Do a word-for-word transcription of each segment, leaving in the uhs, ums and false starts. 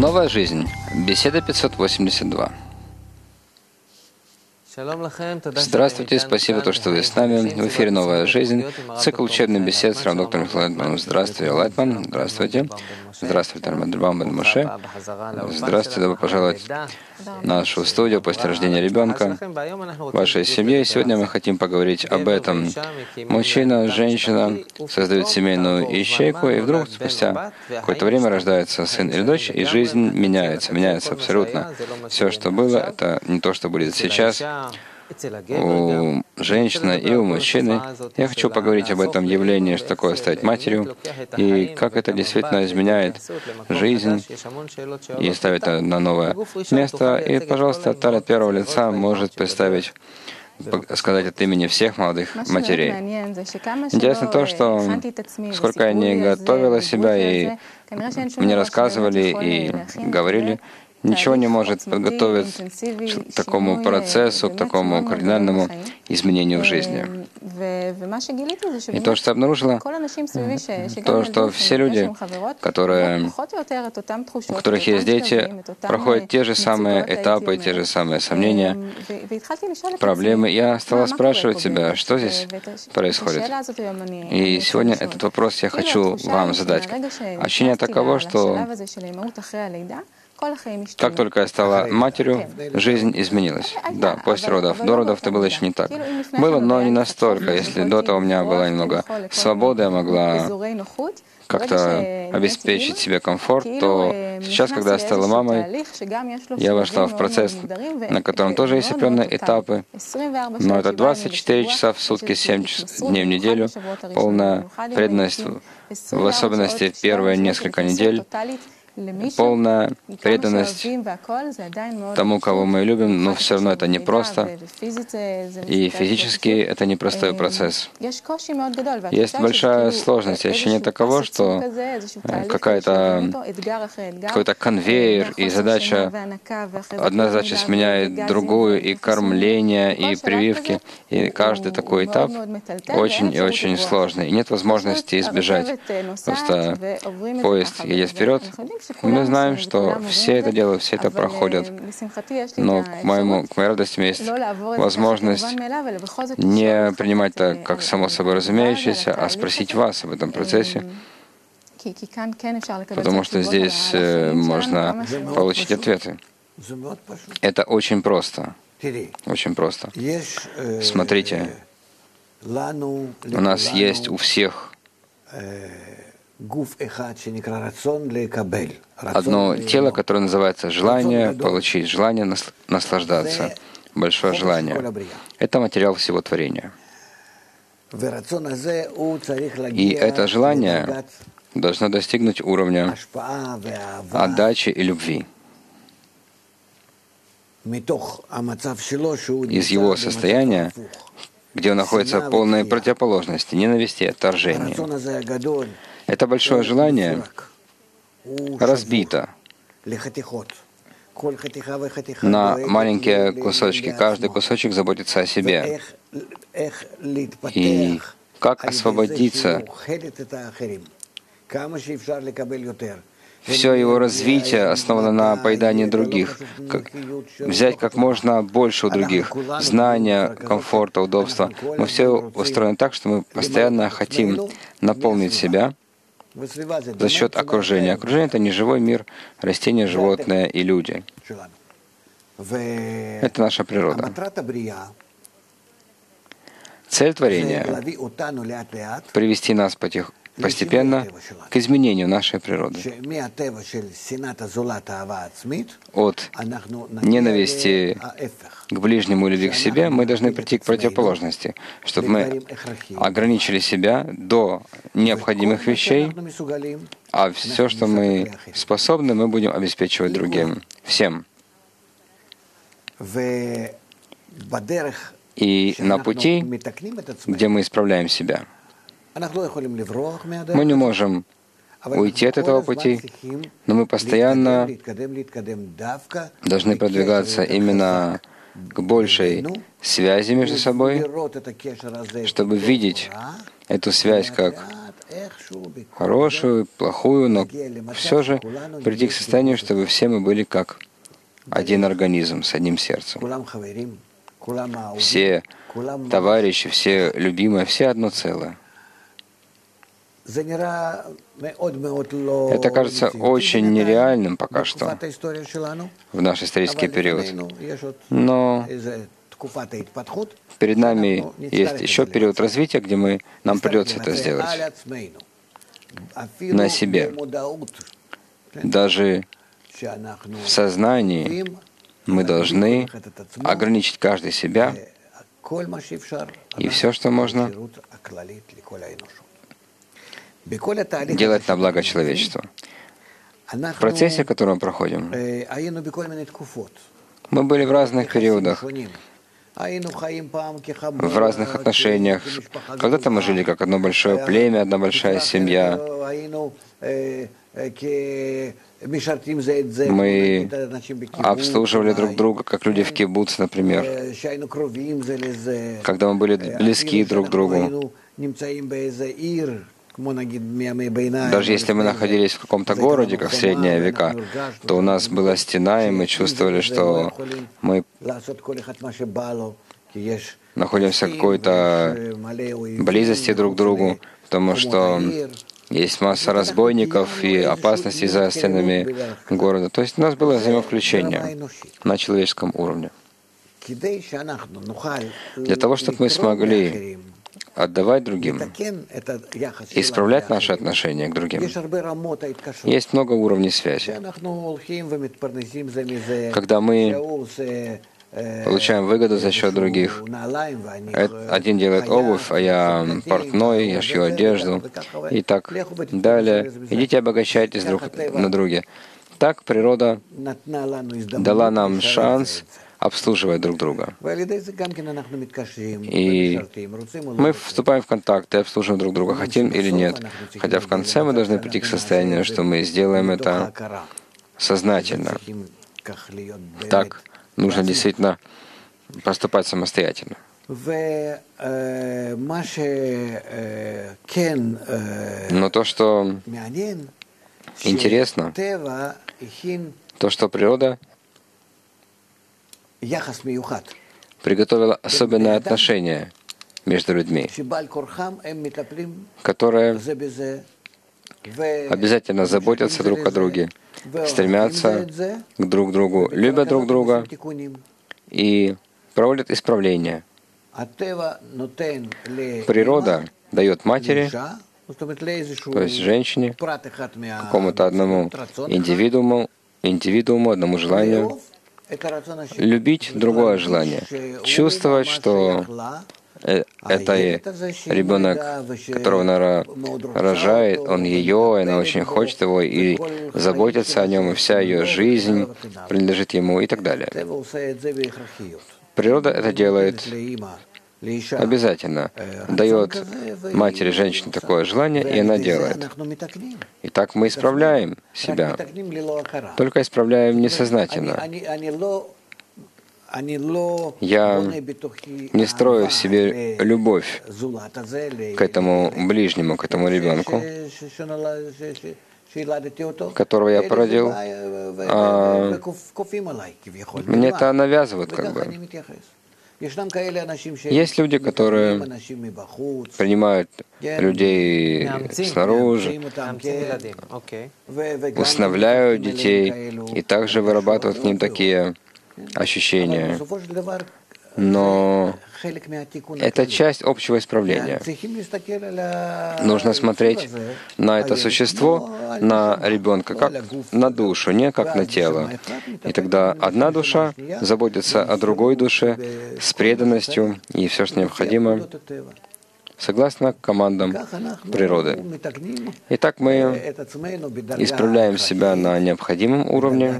Новая жизнь. Беседа пятьсот восемьдесят два. Здравствуйте, спасибо, то, что вы с нами. В эфире «Новая жизнь», цикл учебных бесед с равдоктором Лайтманом. Здравствуйте, Лайтман. Здравствуйте. Здравствуйте, Рамадрбам бен Моше. Здравствуйте, добро пожаловать в нашу студию после рождения ребенка, в вашей семье. Сегодня мы хотим поговорить об этом. Мужчина, женщина создают семейную ячейку, и вдруг спустя какое-то время рождается сын или дочь, и жизнь меняется, меняется абсолютно. Все, что было, это не то, что будет сейчас. У женщины и у мужчины. Я хочу поговорить об этом явлении, что такое стать матерью, и как это действительно изменяет жизнь и ставит на новое место. И, пожалуйста, Таль от первого лица может представить, сказать от имени всех молодых матерей. Интересно то, что сколько я не готовила себя, и мне рассказывали и говорили, ничего не может подготовить к такому процессу, к такому кардинальному изменению в жизни. И то, что я обнаружила, то, что все люди, которые, у которых есть дети, проходят те же самые этапы, те же самые сомнения, проблемы. Я стала спрашивать себя, что здесь происходит. И сегодня этот вопрос я хочу вам задать. Ощущение таково, что как только я стала матерью, жизнь изменилась. Да, после родов. До родов это было еще не так. Было, но не настолько. Если до этого у меня была немного свободы, я могла как-то обеспечить себе комфорт, то сейчас, когда я стала мамой, я вошла в процесс, на котором тоже есть определенные этапы, но это двадцать четыре часа в сутки, семь дней в неделю, полная преданность, в особенности первые несколько недель, полная преданность тому, кого мы любим, но все равно это непросто. И физически это непростой процесс. Есть большая сложность. Ощущение таково, что какая-то, какой-то конвейер и задача, одна задача сменяет другую, и кормление, и прививки. И каждый такой этап очень и очень сложный. И нет возможности избежать. Просто поезд едет вперед. Мы знаем, что все это делают, все это проходят. Но к, моему, к моей радости есть возможность не принимать это как само собой разумеющееся, а спросить вас об этом процессе, потому что здесь можно получить ответы. Это очень просто. Очень просто. Смотрите, у нас есть у всех одно тело, которое называется желание получить, желание наслаждаться, большое желание. Это материал всего творения. И это желание должно достигнуть уровня отдачи и любви. Из его состояния, где он находится в полной противоположности, ненависти и отторжения. Это большое желание разбито на маленькие кусочки. Каждый кусочек заботится о себе. И как освободиться? Все его развитие основано на поедании других. Как взять как можно больше у других. Знания, комфорта, удобства. Мы все устроены так, что мы постоянно хотим наполнить себя за счет окружения. Окружение — это не живой мир, растения, животные и люди. Это наша природа. Цель творения — привести нас потихоньку, постепенно к изменению нашей природы. От ненависти к ближнему или к себе мы должны прийти к противоположности, чтобы мы ограничили себя до необходимых вещей, а все, что мы способны, мы будем обеспечивать другим, всем. И на пути, где мы исправляем себя, мы не можем уйти от этого пути, но мы постоянно должны продвигаться именно к большей связи между собой, чтобы видеть эту связь как хорошую, плохую, но все же прийти к состоянию, чтобы все мы были как один организм с одним сердцем. Все товарищи, все любимые, все одно целое. Это кажется очень нереальным пока что в наш исторический период. Но перед нами есть еще период развития, где мы, нам придется это сделать на себе. Даже в сознании мы должны ограничить каждый себя и все, что можно, делать на благо человечества. В процессе, который мы проходим, мы были в разных периодах, в разных отношениях. Когда-то мы жили как одно большое племя, одна большая семья. Мы обслуживали друг друга, как люди в кибуц, например. Когда мы были близки друг к другу. Даже если мы находились в каком-то городе, как в средние века, то у нас была стена, и мы чувствовали, что мы находимся в какой-то близости друг к другу, потому что есть масса разбойников и опасностей за стенами города. То есть у нас было взаимовключение на человеческом уровне. Для того, чтобы мы смогли отдавать другим, исправлять наши отношения к другим. Есть много уровней связи. Когда мы получаем выгоду за счет других, один делает обувь, а я портной, я шью одежду, и так далее. Идите обогащайтесь друг на друге. Так природа дала нам шанс обслуживать друг друга. И мы вступаем в контакт и обслуживаем друг друга, хотим или нет. Хотя в конце мы должны прийти к состоянию, что мы сделаем это сознательно. Так нужно действительно поступать самостоятельно. Но то, что интересно, то, что природа приготовила особенное отношение между людьми, которые обязательно заботятся друг о друге, стремятся к друг другу, любят друг друга и проводят исправления. Природа дает матери, то есть женщине, какому-то одному индивидууму, индивидууму, одному желанию, любить другое желание, чувствовать, что это ребенок, которого она рожает, он ее, и она очень хочет его, и заботится о нем, и вся ее жизнь принадлежит ему, и так далее. Природа это делает обязательно, дает матери женщине такое желание, и она делает. И так мы исправляем себя, только исправляем несознательно. Я не строю в себе любовь к этому ближнему, к этому ребенку, которого я породил, а мне это навязывают как бы. Есть люди, которые принимают людей снаружи, усыновляют детей и также вырабатывают к ним такие ощущения. Но это часть общего исправления. Нужно смотреть на это существо, на ребенка, как на душу, не как на тело. И тогда одна душа заботится о другой душе с преданностью и все, что необходимо, согласно командам природы. Итак, мы исправляем себя на необходимом уровне,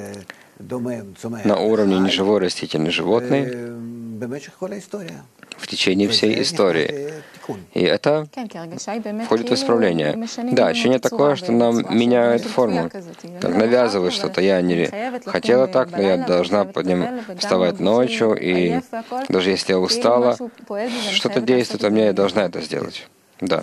на уровне неживой, растительной, животной, в течение всей истории. И это входит в исправление. Да, ощущение такое, что нам меняют форму, как навязывают что-то. Я не хотела так, но я должна под ним вставать ночью, и даже если я устала, что-то действует во мне, я должна это сделать. Да.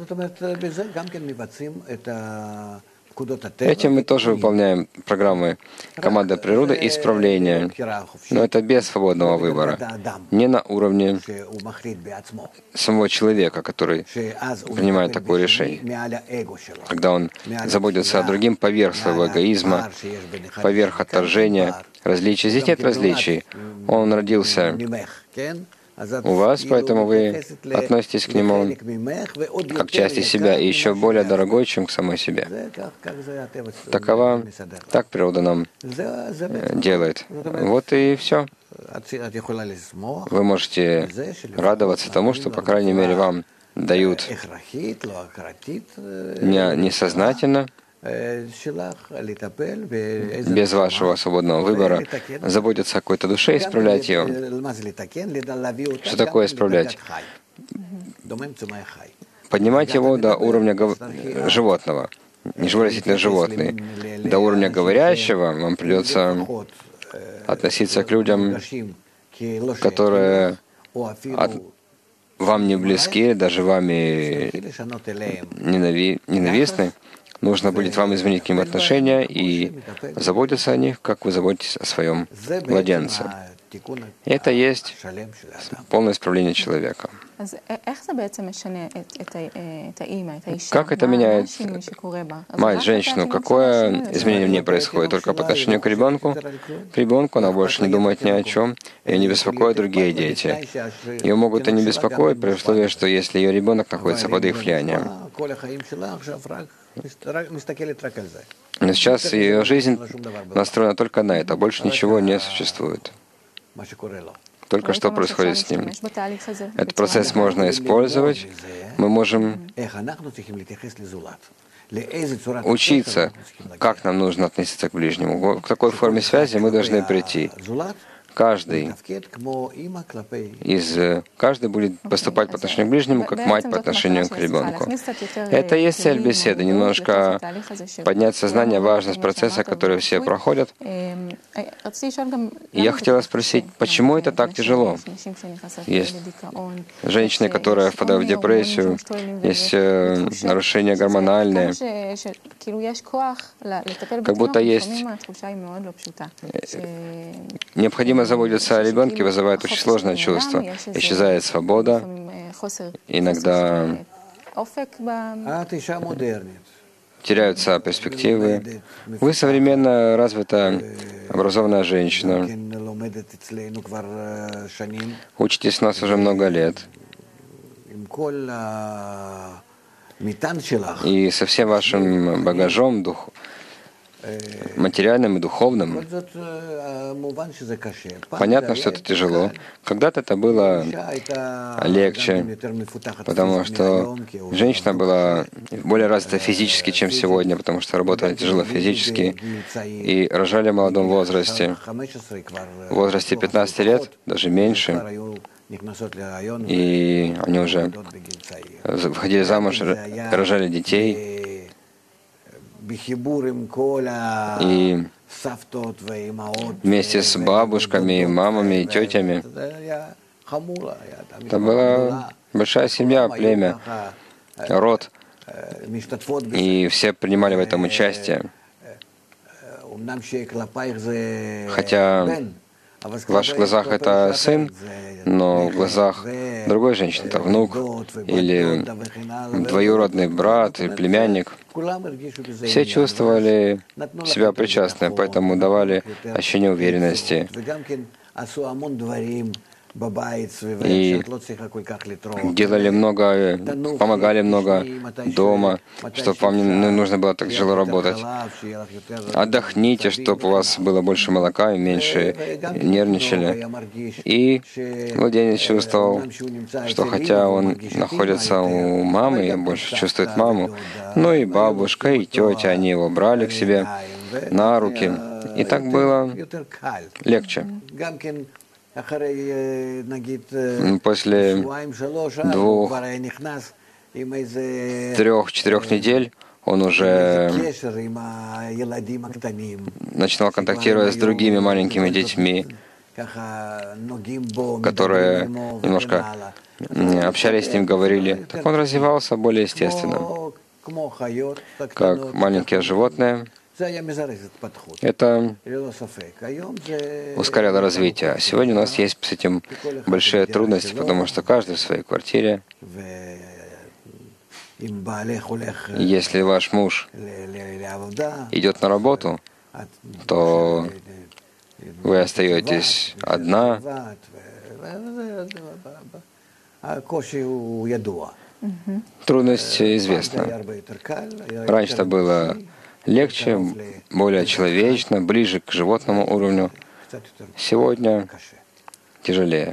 Этим мы тоже выполняем программы команды природы и исправления, но это без свободного выбора, не на уровне самого человека, который принимает такое решение, когда он заботится о другим поверх своего эгоизма, поверх отторжения, различий. Здесь нет различий. Он родился у вас, поэтому вы относитесь к нему как к части себя и еще более дорогой, чем к самой себе. Такова, так природа нам делает. Вот и все. Вы можете радоваться тому, что, по крайней мере, вам дают не, несознательно, без вашего свободного выбора, заботиться о какой-то душе, исправлять ее. Что такое исправлять? Поднимать его до уровня гов... животного, не растительные животные. До уровня говорящего вам придется относиться к людям, которые от... вам не близки, даже вами ненави... ненавистны. Нужно будет вам изменить к ним отношения и заботиться о них, как вы заботитесь о своем младенце. Это есть полное исправление человека. Как это меняет мать, женщину? Какое изменение в ней происходит? Только по отношению к ребенку? К ребенку она больше не думает ни о чем, ее не беспокоят другие дети. Ее могут и не беспокоить при условии, что если ее ребенок находится под их влиянием. Но сейчас ее жизнь настроена только на это, больше ничего не существует. Только что происходит с ним. Этот процесс можно использовать. Мы можем учиться, как нам нужно относиться к ближнему. К такой форме связи мы должны прийти. Каждый из каждый будет поступать по отношению к ближнему, как мать по отношению к ребенку. Это и есть цель беседы, немножко поднять сознание, важность процесса, который все проходят. И я хотела спросить, почему это так тяжело? Есть женщины, которые впадают в депрессию, есть э, нарушения гормональные, как будто есть необходимо заботиться о ребенке, вызывает очень сложное чувство. Исчезает свобода, иногда теряются перспективы. Вы современно развитая, образованная женщина. Учитесь у нас уже много лет. И со всем вашим багажом, дух, материальным и духовным, понятно, что это тяжело. Когда-то это было легче, потому что женщина была более развита физически, чем сегодня, потому что работали тяжело физически и рожали в молодом возрасте. В возрасте пятнадцати лет, даже меньше, и они уже выходили замуж, рожали детей. И вместе с бабушками, мамами и тетями это была большая семья, племя, род, и все принимали в этом участие. Хотя в ваших глазах это сын, но в глазах другой женщины это внук или двоюродный брат или племянник. Все чувствовали себя причастными, поэтому давали ощущение уверенности. И делали много, помогали много дома, чтобы вам не нужно было так тяжело работать. Отдохните, чтобы у вас было больше молока и меньше нервничали. И младенец чувствовал, что хотя он находится у мамы, и больше чувствует маму, но и бабушка, и тетя, они его брали к себе на руки. И так было легче. После двух, трех-четырех недель он уже начинал контактировать с другими маленькими детьми, которые немножко общались с ним, говорили, так он развивался более естественно, как маленькие животные. Это ускоряло развитие. Сегодня у нас есть с этим большие трудности, потому что каждый в своей квартире. Если ваш муж идет на работу, то вы остаетесь одна. Трудность известна. Раньше это было легче, более человечно, ближе к животному уровню. Сегодня тяжелее.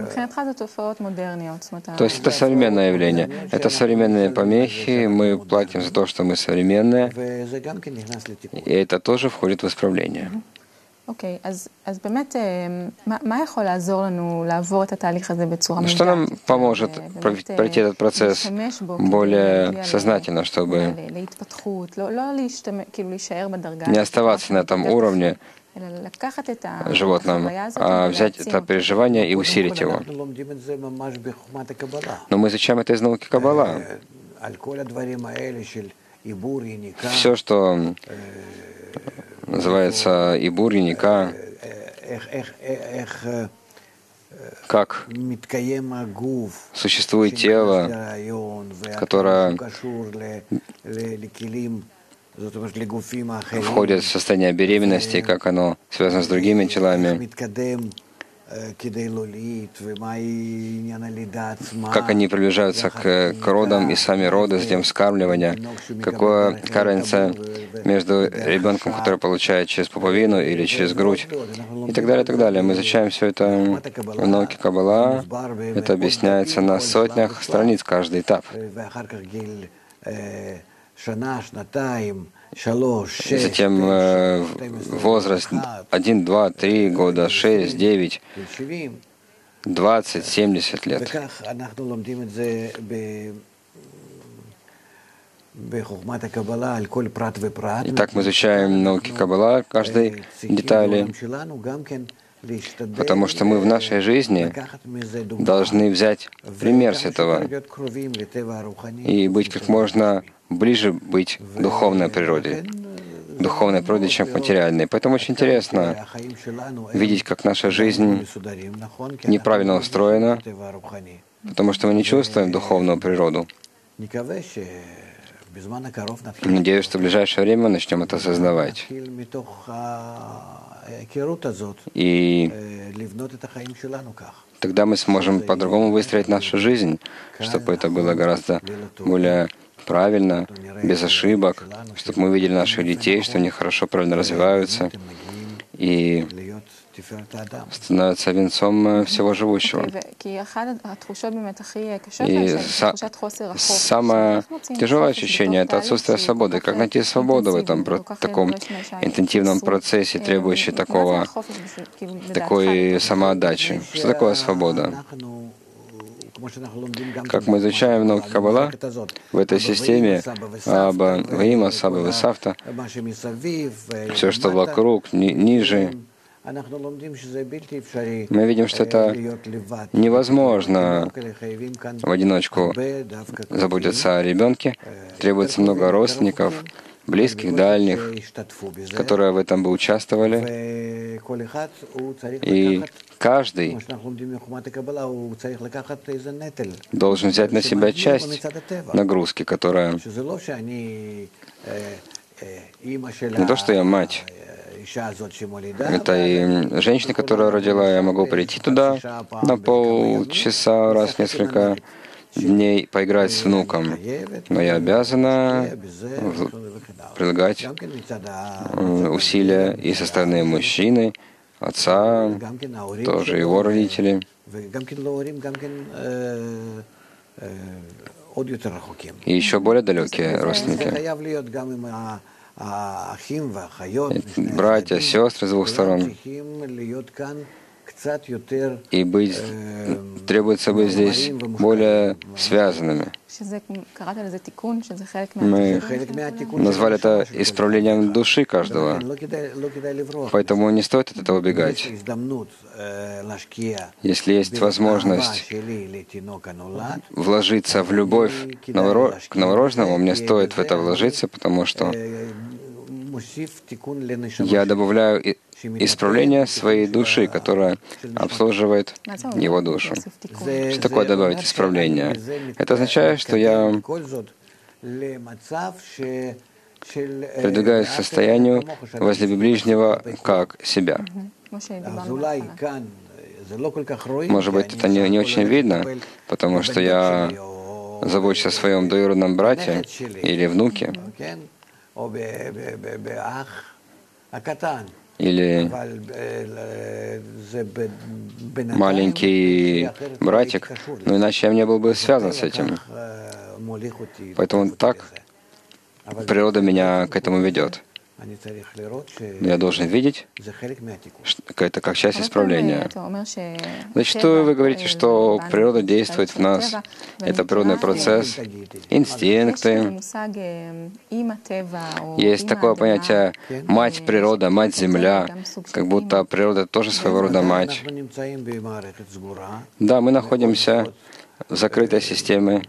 То есть это современное явление. Это современные помехи, мы платим за то, что мы современные, и это тоже входит в исправление. אוקיי, אז, אז באמת, מה, מה יכול לעזור לנו לעבור את התהליך הזה бецура мудак? Что нам поможет пройти этот процесс более сознательно, чтобы не оставаться на этом уровне животном, а взять это переживание и усилить его? Но мы изучаем это из науки Каббала. Все, что называется ибур, яника, как существует тело, которое входит в состояние беременности, как оно связано с другими телами, как они приближаются к, к родам и сами роды, затем вскармливание, какая разница между ребенком, который получает через пуповину или через грудь, и так далее, и так далее. Мы изучаем все это в науке Каббала, это объясняется на сотнях страниц каждый этап. И затем э, возраст один, два, три года, шесть, девять, двадцать, семьдесят лет. Итак, мы изучаем науки Каббала каждой детали, потому что мы в нашей жизни должны взять пример с этого и быть как можно ближе быть к духовной природе, духовной природе, чем к материальной. Поэтому очень интересно видеть, как наша жизнь неправильно устроена, потому что мы не чувствуем духовную природу. Надеюсь, что в ближайшее время мы начнем это осознавать. И тогда мы сможем по-другому выстроить нашу жизнь, чтобы это было гораздо более правильно, без ошибок, чтобы мы увидели наших детей, что они хорошо, правильно развиваются и становятся венцом всего живущего. И самое тяжелое ощущение — это отсутствие свободы. Как найти свободу в этом таком интенсивном процессе, требующем такого, такой самоотдачи? Что такое свобода? Как мы изучаем в науке Каббала, в этой системе Аба, Ваима, Саба, Весавта, все, что вокруг, ни, ниже, мы видим, что это невозможно в одиночку заботиться о ребенке. Требуется много родственников, близких, дальних, которые в этом бы участвовали. И каждый должен взять на себя часть нагрузки, которая не то, что я мать. Это и женщина, которая родила, я могу прийти туда на полчаса раз в несколько дней поиграть с внуком, но я обязана прилагать усилия и со стороны мужчины, отца, тоже его родители. И еще более далекие родственники. Братья, сестры с двух сторон И быть, требуется быть здесь более связанными. Мы назвали это исправлением души каждого. Поэтому не стоит от этого убегать. Если есть возможность вложиться в любовь к новорожденному, мне стоит в это вложиться, потому что я добавляю исправление своей души, которая обслуживает его душу. Что такое добавить исправление? Это означает, что я продвигаюсь к состоянию возле ближнего как себя. Может быть, это не, не очень видно, потому что я забочусь о своем двоюродном брате или внуке, или маленький братик, но иначе я не был бы связан с этим. Поэтому так природа меня к этому ведет. Я должен видеть, что это как часть исправления. Зачастую вы говорите, что природа действует в нас. Это природный процесс, инстинкты. Есть такое понятие «мать природа», «мать земля», как будто природа тоже своего рода мать. Да, мы находимся в закрытой системе.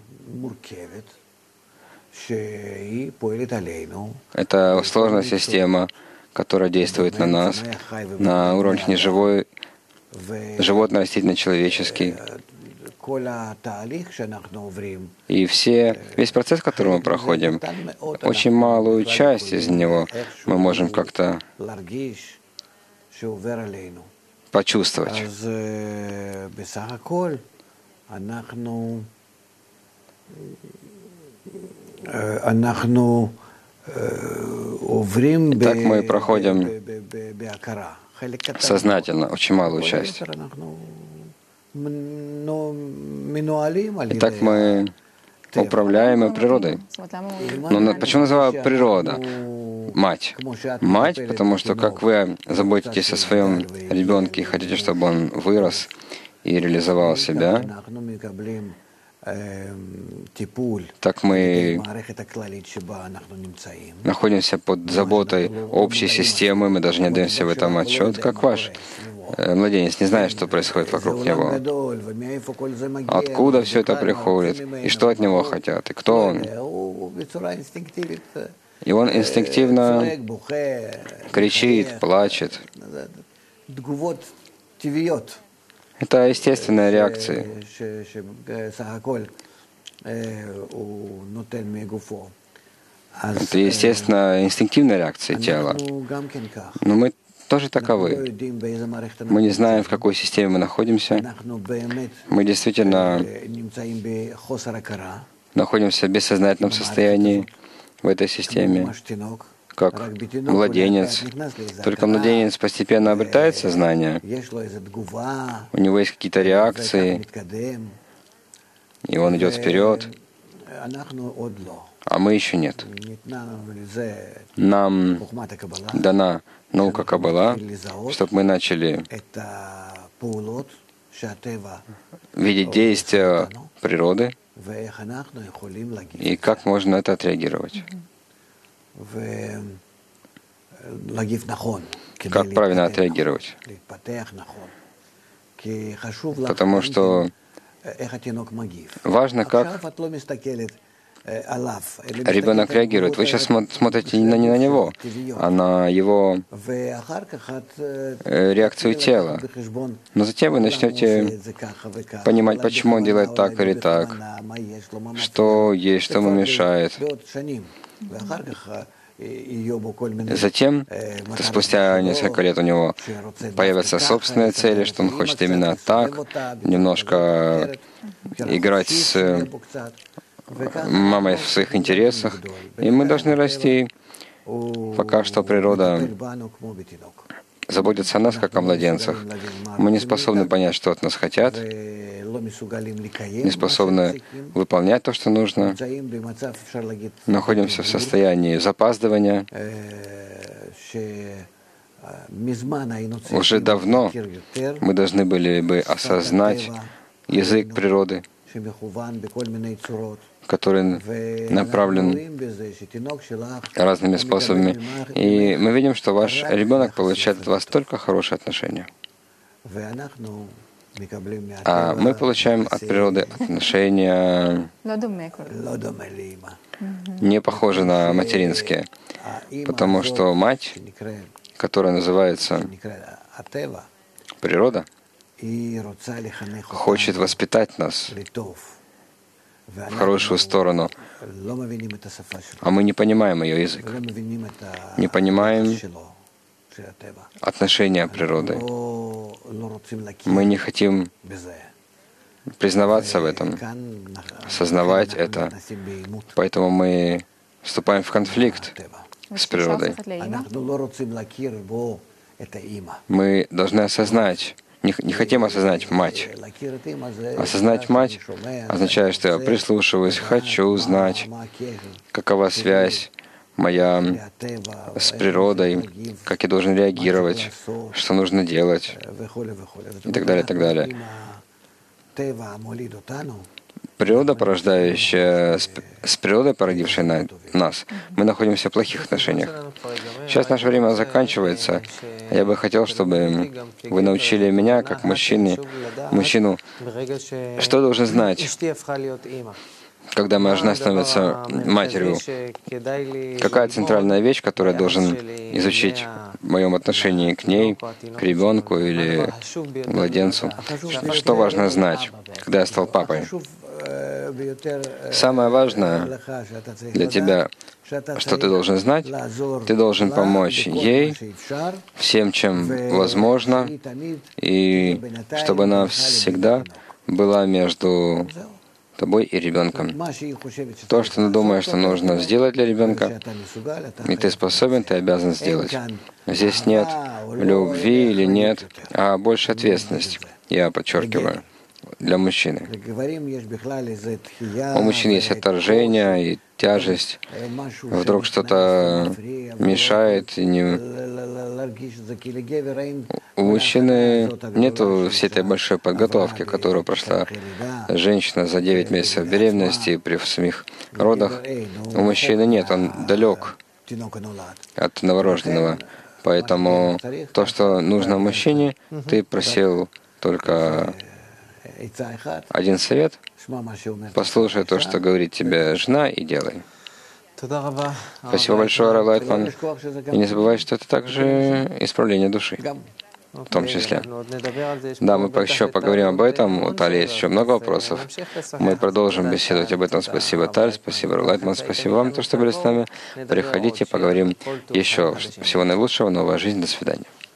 Это сложная система, которая действует на нас, на уровне живой, животно-растительно-человеческий. И все, весь процесс, который мы проходим, очень малую часть из него мы можем как-то почувствовать. Итак, мы проходим сознательно очень малую часть. Итак, мы управляемы природой. Но почему называю природа? Мать. Мать, потому что как вы заботитесь о своем ребенке и хотите, чтобы он вырос и реализовал себя, так мы находимся под заботой общей системы, мы даже не даемся в этом отчет, как ваш младенец не знает, что происходит вокруг него. Откуда все это приходит, и что от него хотят, и кто он. И он инстинктивно кричит, плачет. Это естественная реакция. Это, естественно, инстинктивная реакция тела. Но мы тоже таковы. Мы не знаем, в какой системе мы находимся. Мы действительно находимся в бессознательном состоянии в этой системе, как младенец. Только младенец постепенно обретает сознание. У него есть какие-то реакции, и он идет вперед, а мы еще нет. Нам дана наука Каббала, чтобы мы начали видеть действия природы и как можно на это отреагировать. Как правильно отреагировать? Потому что важно, как ребенок реагирует. Вы сейчас смотрите не на, не на него, а на его реакцию тела. Но затем вы начнете понимать, почему он делает так или так, что есть, что ему мешает. Затем, спустя несколько лет у него появятся собственные цели, что он хочет именно так, немножко играть с мамой в своих интересах. И мы должны расти. Пока что природа заботится о нас, как о младенцах. Мы не способны понять, что от нас хотят, не способны выполнять то, что нужно. Находимся в состоянии запаздывания, Уже давно мы должны были бы осознать язык природы, который направлен разными способами. И мы видим, что ваш ребенок получает от вас только хорошие отношения. А мы получаем от природы отношения не похожие на материнские, потому что мать, которая называется природа, хочет воспитать нас в хорошую сторону, а мы не понимаем ее язык, не понимаем отношения природы. Мы не хотим признаваться в этом, осознавать это, поэтому мы вступаем в конфликт с природой. Мы должны осознать, не, не хотим осознать мать. Осознать мать означает, что я прислушиваюсь, хочу узнать, какова связь моя с природой, как я должен реагировать, что нужно делать, и так далее, и так далее. Природа, порождающая, с природой, породившей на, нас, мы находимся в плохих отношениях. Сейчас наше время заканчивается. Я бы хотел, чтобы вы научили меня, как мужчине, мужчину, что должен знать, когда моя жена становится матерью. Какая центральная вещь, которую я должен изучить в моем отношении к ней, к ребенку или младенцу? Что важно знать, когда я стал папой? Самое важное для тебя, что ты должен знать, ты должен помочь ей всем, чем возможно, и чтобы она всегда была между тобой и ребенком. То, что ты думаешь, что нужно сделать для ребенка, и ты способен, ты обязан сделать. Здесь нет любви или нет, а больше ответственность, я подчеркиваю, для мужчины. У мужчин есть отторжение и тяжесть. Вдруг что-то мешает. И не... У мужчины нет всей этой большой подготовки, которую прошла женщина за девять месяцев беременности при самих родах. У мужчины нет, он далек от новорожденного. Поэтому то, что нужно мужчине, ты просил только один совет — послушай то, что говорит тебе жена, и делай. Спасибо большое, Рав Лайтман. И не забывай, что это также исправление души, в том числе. Да, мы еще поговорим об этом. У Тали есть еще много вопросов. Мы продолжим беседовать об этом. Спасибо, Таль. Спасибо, Рав Лайтман. Спасибо вам, то, что были с нами. Приходите, поговорим еще. Всего наилучшего. Новая жизнь. До свидания.